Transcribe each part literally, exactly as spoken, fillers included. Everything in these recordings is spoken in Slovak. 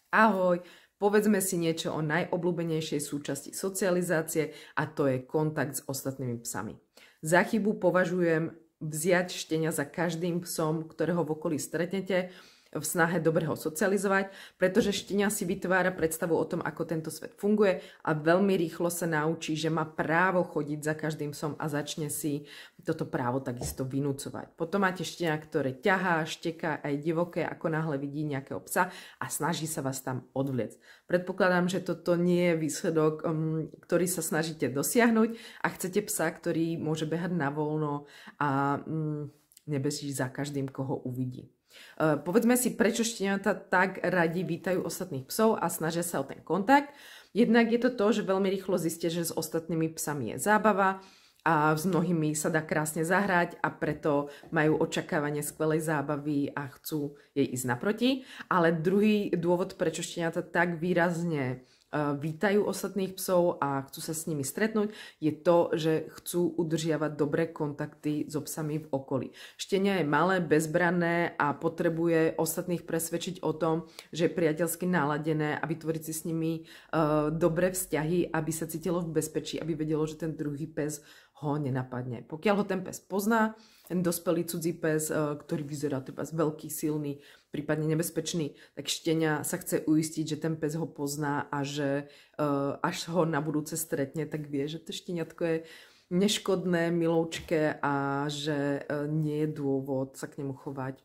Ahoj, povedzme si niečo o najobľúbenejšej súčasti socializácie a to je kontakt s ostatnými psami. Za chybu považujem vziať štenia za každým psom, ktorého v okolí stretnete, v snahe dobre ho socializovať, pretože štenia si vytvára predstavu o tom, ako tento svet funguje a veľmi rýchlo sa naučí, že má právo chodiť za každým psom a začne si toto právo takisto vynúcovať. Potom máte štenia, ktoré ťahá, šteká aj divoké, ako náhle vidí nejakého psa a snaží sa vás tam odvliecť. Predpokladám, že toto nie je výsledok, um, ktorý sa snažíte dosiahnuť a chcete psa, ktorý môže behať na voľno a um, nebeží za každým, koho uvidí. Uh, povedzme si, prečo šteniatá tak radi vítajú ostatných psov a snažia sa o ten kontakt. Jednak je to to, že veľmi rýchlo zistia, že s ostatnými psami je zábava a s mnohými sa dá krásne zahrať a preto majú očakávanie skvelej zábavy a chcú jej ísť naproti. Ale druhý dôvod, prečo šteniatá tak výrazne vítajú ostatných psov a chcú sa s nimi stretnúť, je to, že chcú udržiavať dobré kontakty so psami v okolí. Štenia je malé, bezbranné a potrebuje ostatných presvedčiť o tom, že je priateľsky naladené a vytvoriť si s nimi uh, dobré vzťahy, aby sa cítilo v bezpečí, aby vedelo, že ten druhý pes ho nenapadne. Pokiaľ ho ten pes pozná, ten dospelý cudzí pes, ktorý vyzerá teda veľký, silný, prípadne nebezpečný, tak štenia sa chce uistiť, že ten pes ho pozná a že až ho na budúce stretne, tak vie, že to šteniatko je neškodné, miloučké a že nie je dôvod sa k nemu chovať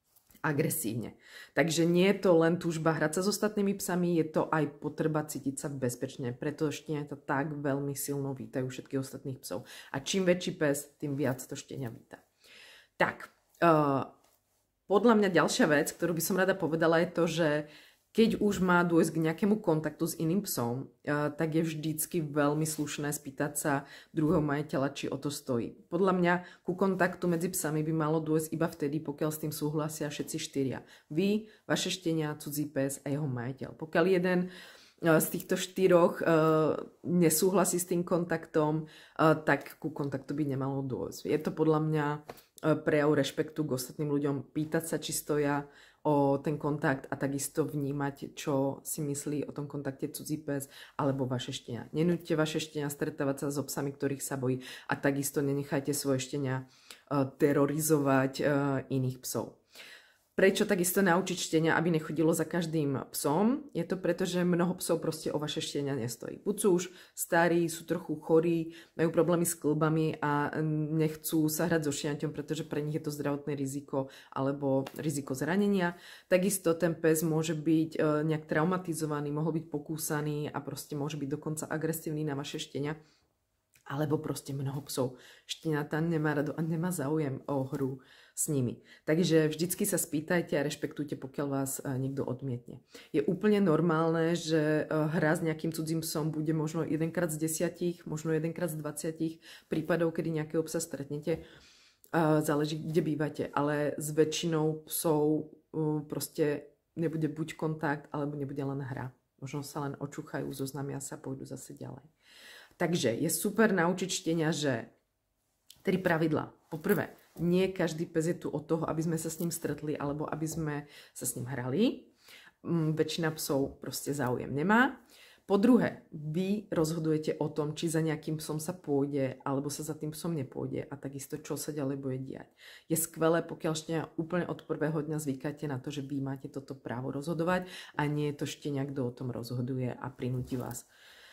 agresívne. Takže nie je to len túžba hrať sa s ostatnými psami, je to aj potreba cítiť sa bezpečne. Preto šteniatá tak veľmi silno vítajú všetkých ostatných psov. A čím väčší pes, tým viac to štenia víta. Tak, uh, podľa mňa ďalšia vec, ktorú by som rada povedala, je to, že keď už má dôjsť k nejakému kontaktu s iným psom, uh, tak je vždycky veľmi slušné spýtať sa druhého majiteľa, či o to stojí. Podľa mňa ku kontaktu medzi psami by malo dôjsť iba vtedy, pokiaľ s tým súhlasia všetci štyria. Vy, vaše štenia, cudzí pes a jeho majiteľ. Pokiaľ jeden uh, z týchto štyroch uh, nesúhlasí s tým kontaktom, uh, tak ku kontaktu by nemalo dôjsť. Je to podľa mňa prejav rešpektu k ostatným ľuďom, pýtať sa, či stoja o ten kontakt a takisto vnímať, čo si myslí o tom kontakte cudzí pes alebo vaše štenia. Nenúďte vaše štenia stretávať sa so psami, ktorých sa bojí a takisto nenechajte svoje štenia uh, terorizovať uh, iných psov. Prečo takisto naučiť štenia, aby nechodilo za každým psom? Je to preto, že mnoho psov proste o vaše štenia nestojí. Buď sú už starí, sú trochu chorí, majú problémy s kĺbami a nechcú sa hrať so šteniaťom, pretože pre nich je to zdravotné riziko alebo riziko zranenia. Takisto ten pes môže byť nejak traumatizovaný, mohol byť pokúsaný a proste môže byť dokonca agresívny na vaše štenia. Alebo proste mnoho psov šteniatá nemá rado a nemá záujem o hru s nimi. Takže vždycky sa spýtajte a rešpektujte, pokiaľ vás niekto odmietne. Je úplne normálne, že hra s nejakým cudzím psom bude možno jedenkrát z desiatich, možno jedenkrát z dvadsiatich prípadov, kedy nejakého psa stretnete. Záleží, kde bývate, ale s väčšinou psov proste nebude buď kontakt, alebo nebude len hra. Možno sa len očúchajú, zoznamia sa, pôjdu zase ďalej. Takže je super naučiť štenia, že tri pravidlá. Poprvé, nie každý pes je tu od toho, aby sme sa s ním stretli alebo aby sme sa s ním hrali. Väčšina psov proste záujem nemá. Po druhé, vy rozhodujete o tom, či za nejakým psom sa pôjde alebo sa za tým psom nepôjde a takisto, čo sa ďalej bude diať. Je skvelé, pokiaľ štenia úplne od prvého dňa zvykáte na to, že vy máte toto právo rozhodovať a nie je to štenia, kto o tom rozhoduje a prinúti vás.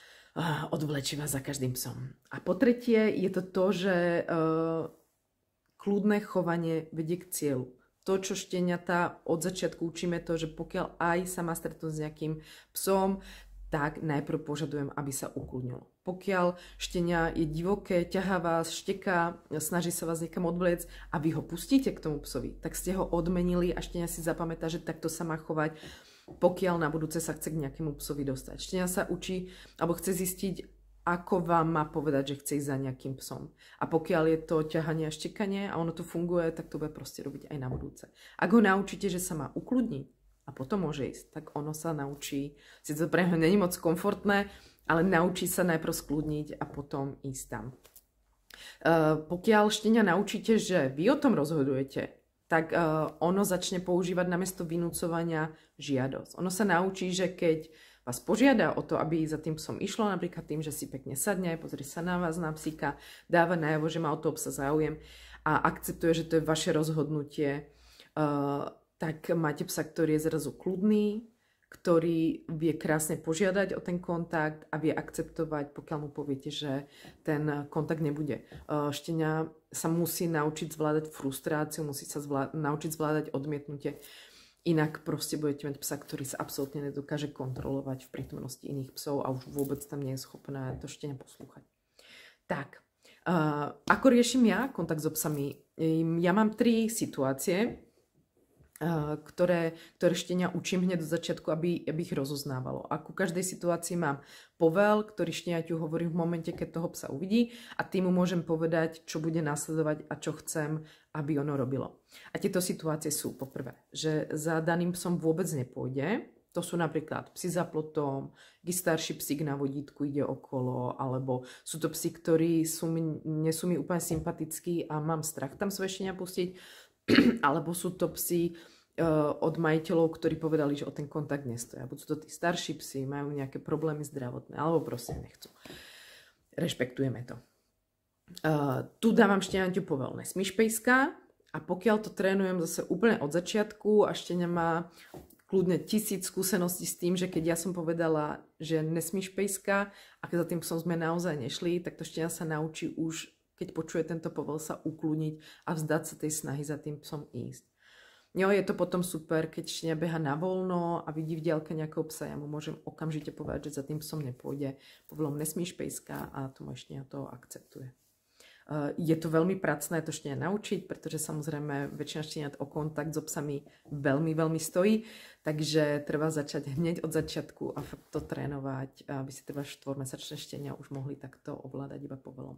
Odvlečí vás za každým psom. A po tretie je to to, že uh, kľudné chovanie vedie k cieľu. To, čo šteniatá od začiatku učíme, to, že pokiaľ aj sa má stretnúť s nejakým psom, tak najprv požadujem, aby sa ukludnilo. Pokiaľ štenia je divoké, ťahá vás, šteká, snaží sa vás niekam odvliecť a vy ho pustíte k tomu psovi, tak ste ho odmenili a štenia si zapamätá, že takto sa má chovať, pokiaľ na budúce sa chce k nejakému psovi dostať. Štenia sa učí, alebo chce zistiť, ako vám má povedať, že chce ísť za nejakým psom. A pokiaľ je to ťahanie a štekanie a ono tu funguje, tak to bude proste robiť aj na budúce. Ak ho naučíte, že sa má ukludniť a potom môže ísť, tak ono sa naučí, si to pre neho není moc komfortné, ale naučí sa najprv skľudniť a potom ísť tam. Uh, pokiaľ štenia naučíte, že vy o tom rozhodujete, tak uh, ono začne používať namiesto vynúcovania žiadosť. Ono sa naučí, že keď vás požiada o to, aby za tým psom išlo, napríklad tým, že si pekne sadne, pozrie sa na vás, na psíka, dáva najavo, že má o toho psa záujem a akceptuje, že to je vaše rozhodnutie, uh, tak máte psa, ktorý je zrazu kľudný, ktorý vie krásne požiadať o ten kontakt a vie akceptovať, pokiaľ mu poviete, že ten kontakt nebude. Štenia sa musí naučiť zvládať frustráciu, musí sa zvlá- naučiť zvládať odmietnutie. Inak proste budete mať psa, ktorý sa absolútne nedokáže kontrolovať v prítomnosti iných psov a už vôbec tam nie je schopné to štenia poslúchať. Tak, uh, ako riešim ja kontakt so psami? Ja mám tri situácie, Ktoré, ktoré štenia učím hneď do začiatku, aby, aby ich rozoznávalo. A ku každej situácii mám povel, ktorý šteniaťu hovorí v momente, keď toho psa uvidí a tým mu môžem povedať, čo bude následovať a čo chcem, aby ono robilo. A tieto situácie sú poprvé, že za daným psom vôbec nepôjde. To sú napríklad psi za plotom, starší psík na vodítku ide okolo, alebo sú to psi, ktorí sú mi, nie sú mi úplne sympatickí a mám strach tam svoje štenia pustiť. Alebo sú to psi uh, od majiteľov, ktorí povedali, že o ten kontakt nestoja. Buď sú to tí starší psi, majú nejaké problémy zdravotné, alebo proste nechcú. Rešpektujeme to. Uh, tu dávam šteniaťu povel, nesmíš pejska, a pokiaľ to trénujem zase úplne od začiatku a štenia má kľudne tisíc skúseností s tým, že keď ja som povedala, že nesmíš pejska a keď za tým psom sme naozaj nešli, tak to štenia sa naučí už, keď počuje tento povel, sa ukludniť a vzdať sa tej snahy za tým psom ísť. Jo, je to potom super, keď štenia beha na voľno a vidí v diaľke nejakého psa, ja mu môžem okamžite povedať, že za tým psom nepôjde. Povelom nesmíš pejska a to moje štenia to akceptuje. Je to veľmi pracné to štenia naučiť, pretože samozrejme väčšina šteniat o kontakt so psami veľmi, veľmi stojí, takže treba začať hneď od začiatku a fakt to trénovať, aby si teda štvormesačné štenia už mohli takto ovládať iba povelom.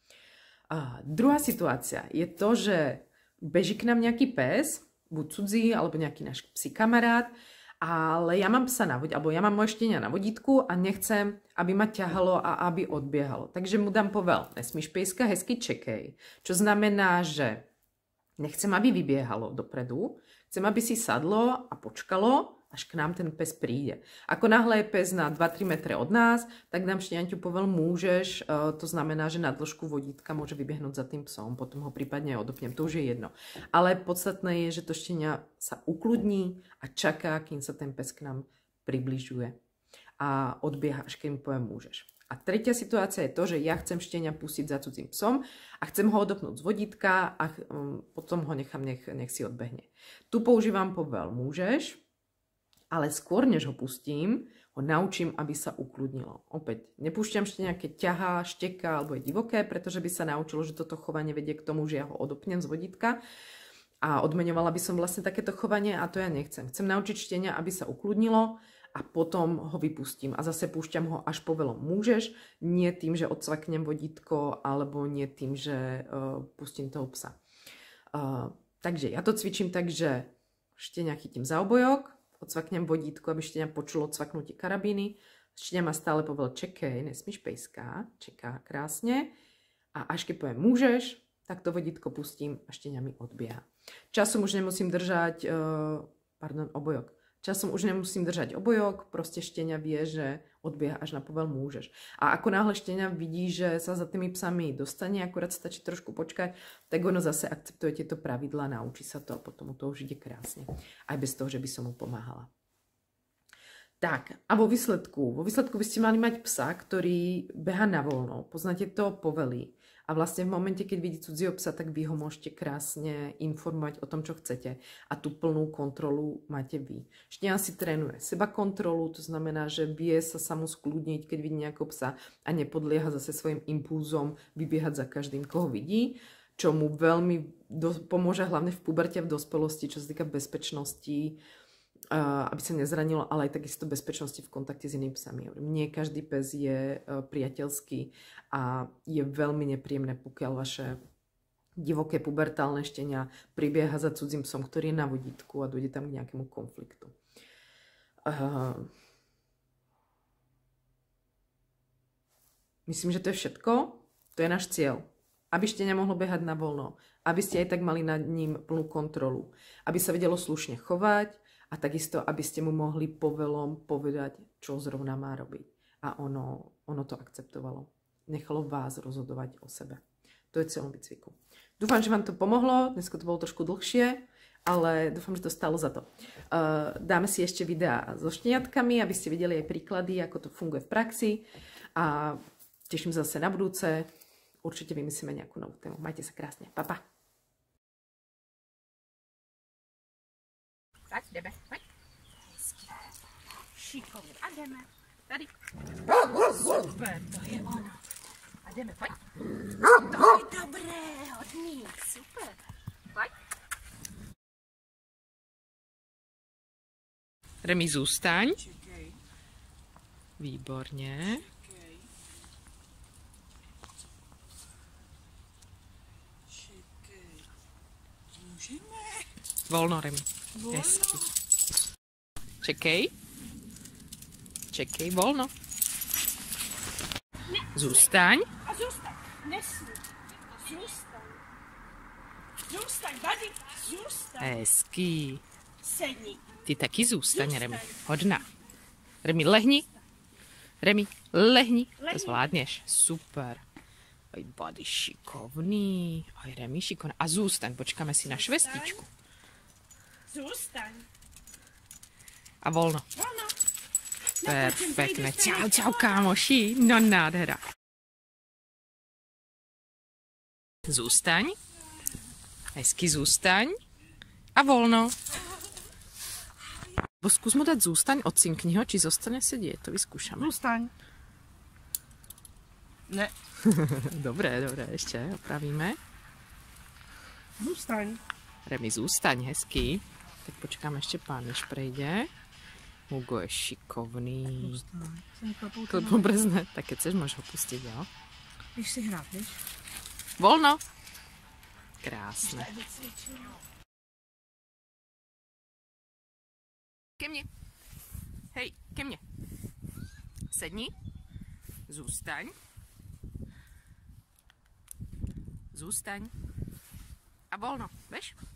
A druhá situácia je to, že beží k nám nejaký pes, buď cudzí, alebo nejaký náš psí kamarát, ale ja mám psa na vodítku, alebo ja mám moje štenia na vodítku a nechcem, aby ma ťahalo a aby odbiehalo. Takže mu dám povel, nesmíš pejska, hezky čekej. Čo znamená, že nechcem, aby vybiehalo dopredu, chcem, aby si sadlo a počkalo, až k nám ten pes príde. Ako náhle je pes na dva tri metre od nás, tak dám šteniaťu povel môžeš, to znamená, že na dĺžku vodítka môže vybiehnúť za tým psom, potom ho prípadne odopnem, to už je jedno. Ale podstatné je, že to štenia sa ukludní a čaká, kým sa ten pes k nám približuje a odbieha, až keď mu poviem môžeš. A tretia situácia je to, že ja chcem štenia pustiť za cudzím psom a chcem ho odopnúť z vodítka a potom ho nechám, nech, nech si odbehne. Tu používam povel môžeš, ale skôr, než ho pustím, ho naučím, aby sa ukludnilo. Opäť, nepúšťam štenia, keď ťahá, šteká alebo je divoké, pretože by sa naučilo, že toto chovanie vedie k tomu, že ja ho odopnem z vodítka a odmeňovala by som vlastne takéto chovanie a to ja nechcem. Chcem naučiť štenia, aby sa ukludnilo a potom ho vypustím a zase púšťam ho až povelom môžeš, nie tým, že odsvaknem vodítko alebo nie tým, že uh, pustím toho psa. Uh, takže ja to cvičím tak, že štenia chytím za obojok, odsvaknem vodítko, aby štenia počulo odsvaknutie karabíny. Štenia má stále povel čekej, nesmíš pejská, čeká krásne. A až keď poviem môžeš, tak to vodítko pustím a štenia mi odbieha. Časom už nemusím držať, uh, pardon, obojok. Časom už nemusím držať obojok, proste štenia vie, že odbieha až na povel môžeš. A ako náhle štenia vidí, že sa za tými psami dostane, akurát stačí trošku počkať, tak ono zase akceptuje tieto pravidlá, naučí sa to a potom mu to už ide krásne. Aj bez toho, že by som mu pomáhala. Tak, a vo výsledku, vo výsledku by ste mali mať psa, ktorý beha na voľno, poznáte to povely. A vlastne v momente, keď vidí cudzieho psa, tak vy ho môžete krásne informovať o tom, čo chcete. A tú plnú kontrolu máte vy. Štenia si trénuje seba kontrolu, to znamená, že vie sa samo skľudniť, keď vidí nejakého psa a nepodlieha zase svojim impulzom vybiehať za každým, koho vidí, čo mu veľmi pomôže hlavne v puberte, v dospelosti, čo sa týka bezpečnosti, aby sa nezranilo, ale aj takisto bezpečnosti v kontakte s inými psami. Nie každý pes je priateľský a je veľmi nepríjemné, pokiaľ vaše divoké pubertálne štenia pribieha za cudzím psom, ktorý je na vodítku a dojde tam k nejakému konfliktu. Uh, myslím, že to je všetko. To je náš cieľ. Aby štenia mohlo behať na voľno, aby ste aj tak mali nad ním plnú kontrolu. Aby sa vedelo slušne chovať a takisto, aby ste mu mohli povelom povedať, čo zrovna má robiť. A ono, ono to akceptovalo. Nechalo vás rozhodovať o sebe. To je cieľom výcviku. Dúfam, že vám to pomohlo. Dneska to bolo trošku dlhšie, ale dúfam, že to stalo za to. Uh, dáme si ešte videá so šteniatkami, aby ste videli aj príklady, ako to funguje v praxi. A teším sa zase na budúce. Určite vymyslíme nejakú novú tému. Majte sa krásne. Pa, pa. Tak, jdeme. Pojď. Hezky. Šikovně. A jdeme. Tady. Super, to je ono. A jdeme, pojď. To je dobré, hodný. Super. Pojď. Remi, zůstaň. Čekej. Výborně. Čekej. Čekej. Můžeme? Volno, Remi. Volno. Hezky. Čekej. Čekej, volno. Zůstaň. A zůstaň. Nesmí. Zůstaň. Zůstaň, buddy. Zůstaň. Hezký. Sedni. Ty taky zůstaň, Remi. Hodná. Remi, lehni. Remi, lehni. To zvládneš. Super. Oj, body šikovný. Oj, Remi, šikovný. A zůstaň, počkáme si na švestičku. Zůstaň. A volno. Volno. Perfektné. Čau, čau, kámoši. No, nádhera. Zůstaň. Hezky zůstaň. A volno. Bo zkus mu dát zůstaň, odcinkni ho, či zostane sedieť. To vyskúšame. Zůstaň. Ne. Dobré, dobré, ešte opravíme. Zůstaň. Remi, zůstaň, hezky. Tak počkáme ešte pán, než prejde. Hugo je šikovný. To je pobrezné. Tak keď chceš, môžeš ho pustiť, jo? Když si hrát, víš? Volno. Krásne. Ke mne. Hej, ke mne. Sedni. Zůstaň. Zůstaň. A volno, vieš?